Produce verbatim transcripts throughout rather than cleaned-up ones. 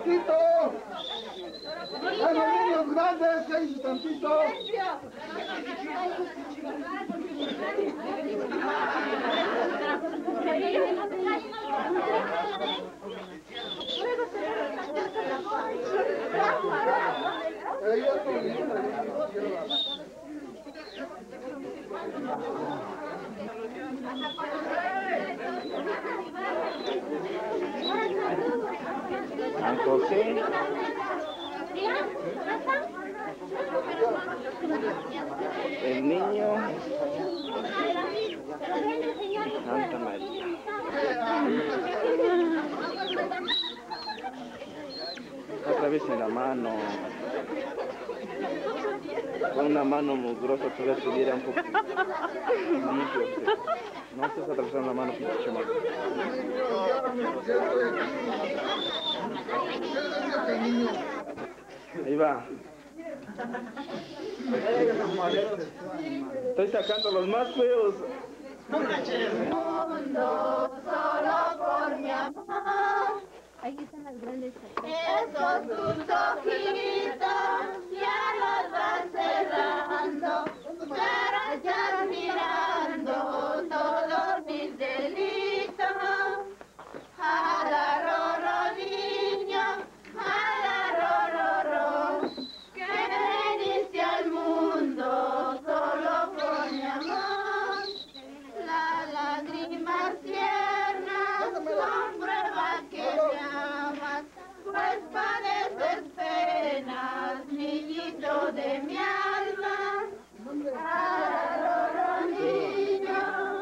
tantito! ¡A los niños grandes, cállense tantito! San José. El niño. Santa María. Otra vez en la mano. Con una mano mugrosa todavía estuviera un poco limpio. No estás atravesando la mano, pinche chamaco. Ahí va. Estoy sacando los más feos. Mundo solo por mi amor. Ahí están las grandes. Esos tus ojitos ya los vas cerrando, estarás ya mirando todos mis delitos. Agarro, niño, agarro, que veniste al mundo solo por mi amor. Las lágrimas tiernas son pruebas que me amas, pues padeces penas, niñito de mi alma. Agarro, niño,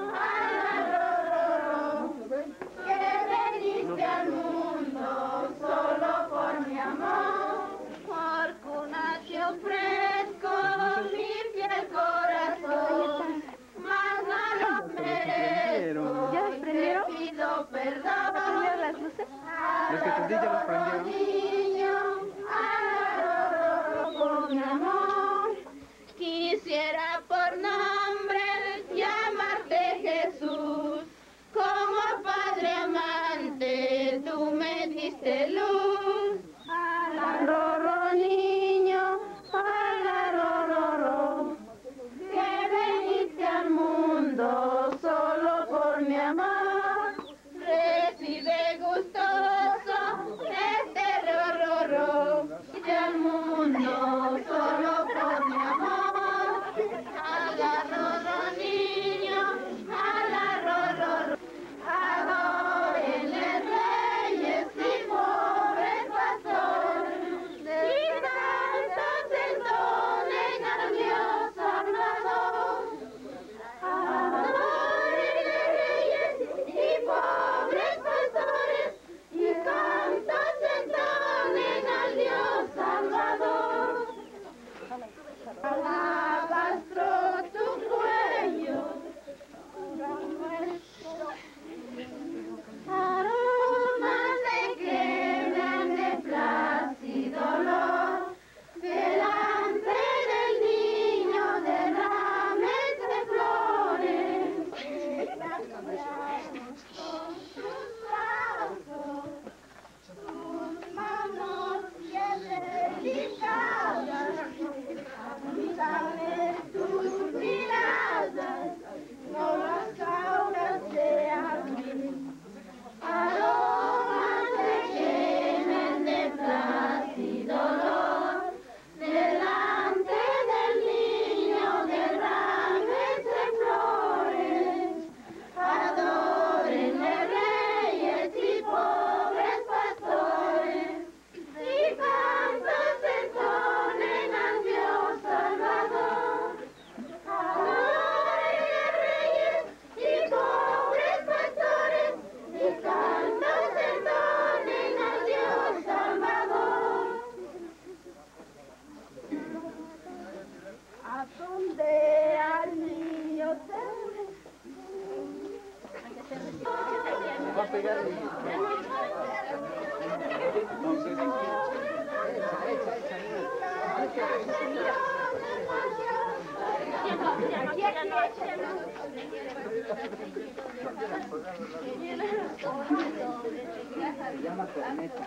agarro, que veniste al mundo solo por mi amor. Por cuna te ofrezco mi fiel corazón, mas no lo merezco. ¿Ya los prendieron? Te pido perdón. ¿Prendieron las luces? Es que te ya los prendieron. Niño, agarro con amor, quisiera por nombre llamarte Jesús, como Padre amante tú me diste luz. Agarro, niño, agarro, que veniste al mundo solo por mi amor. Recibe gustoso este rorro y al mundo solo por mi amor. Agarro, niño, agarro, adórenle reyes y pobres pastores, y tantos entonen al Dios Salvador. Adórenle reyes y pobres pastores, y cantos entonen al Dios Salvador. Alabastro tu cuello, aromas de quebran de plácido olor, delante del niño derrames de flores. Con tus brazos, tus manos bien delicadas, dame tus miradas, no las auras de abril. Aromas de llenen de plácido olor, delante del niño derrames de flores. Adórenle reyes y pobres pastores, y cantos entonen al Dios Salvador. Adórenle reyes y pobres pastores, y cantos entonen al Dios Salvador. ¿A dónde al niño te Va a pegar el... Entonces... Aquí, aquí. Se llama corneta.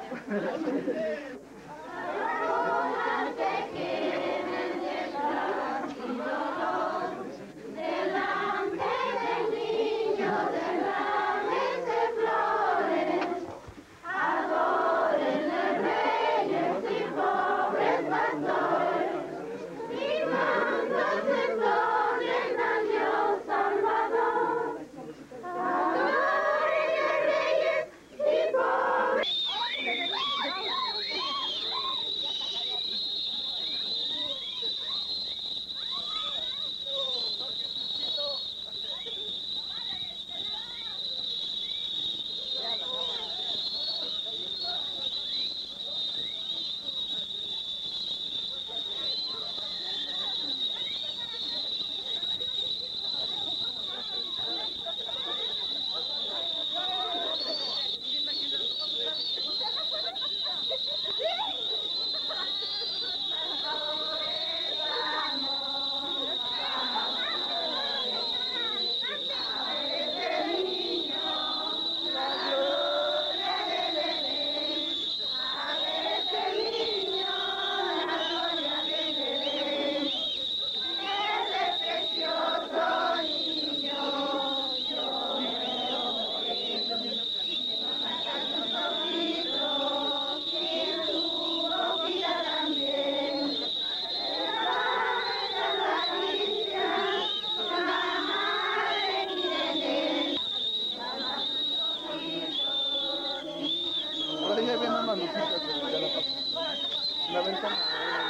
La ventana.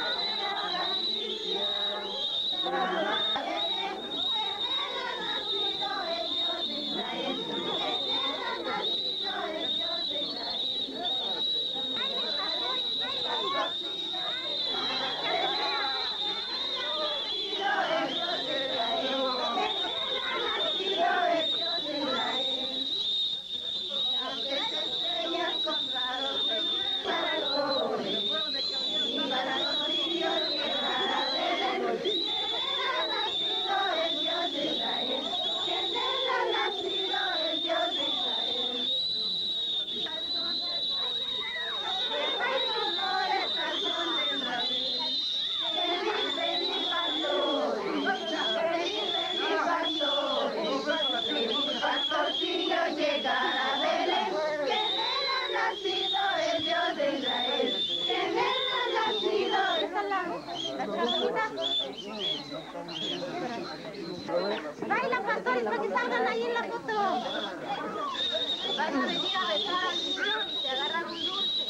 Baila, pastores, para que salgan ahí en la foto. Van a venir a besar al niño y te agarran un dulce.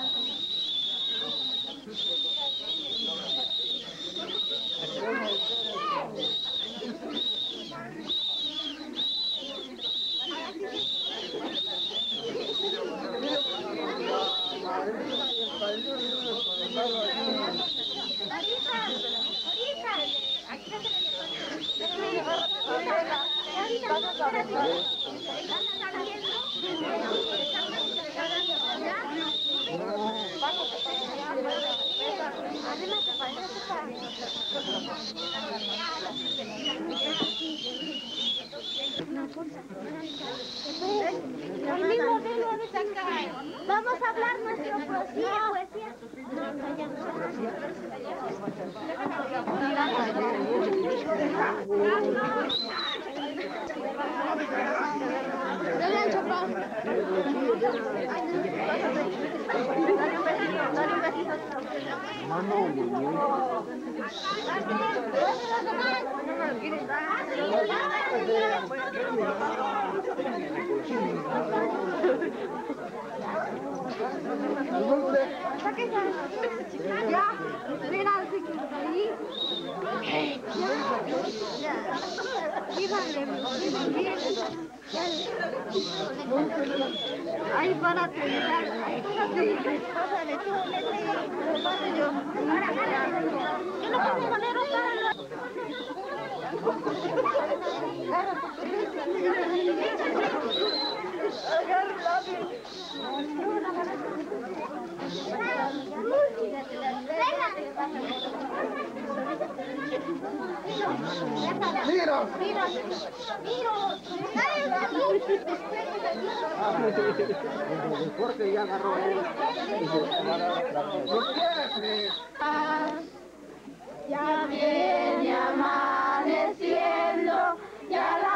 Vamos a hablar nuestra poesía. poesía. Ya, mira, ahí. Ahí para terminar. Pásale tú, le paso yo. Yo no puedo poner otra. Venga. Miro. Miro. Miro. Porque ya agarró él. ¿Por qué? Ya viene amaneciendo, ya la